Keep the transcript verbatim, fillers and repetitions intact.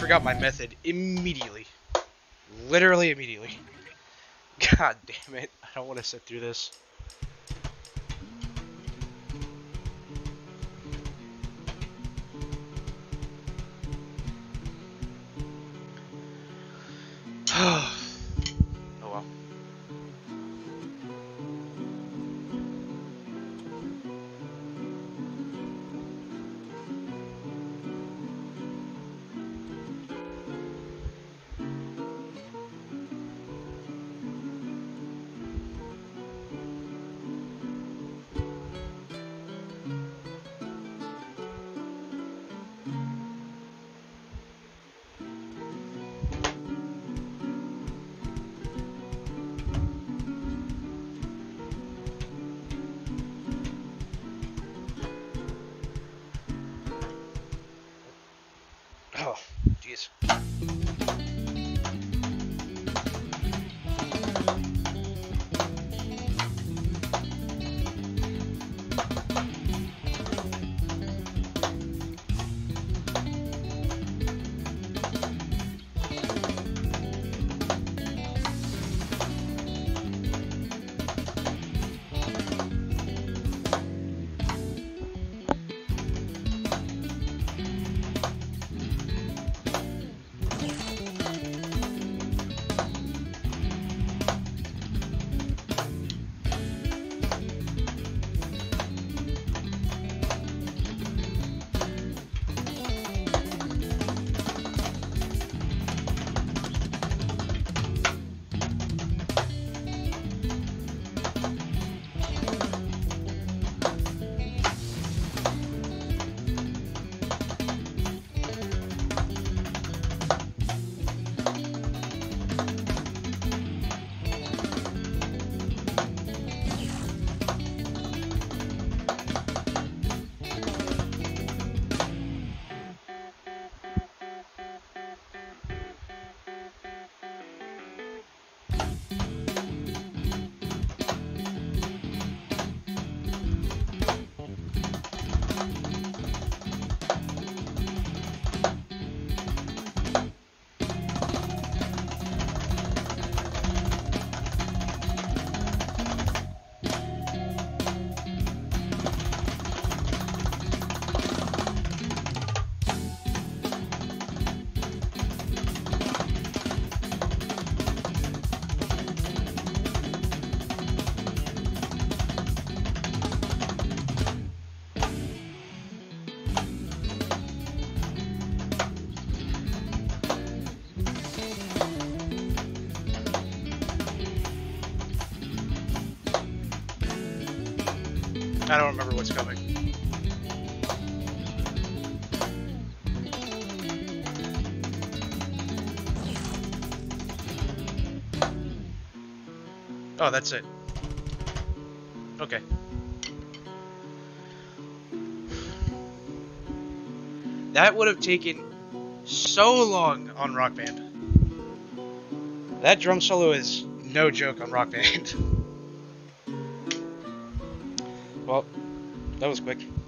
forgot my method immediately. Literally immediately. God damn it. I don't want to sit through this. Oh well. Oh, jeez. I don't remember what's coming. Oh, that's it. Okay. That would have taken so long on Rock Band. That drum solo is no joke on Rock Band. Well, that was quick.